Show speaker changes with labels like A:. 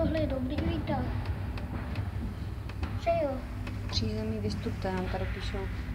A: tohle je dobrý výtah. Že jo?
B: Přízemí vystupte nám tady píšou.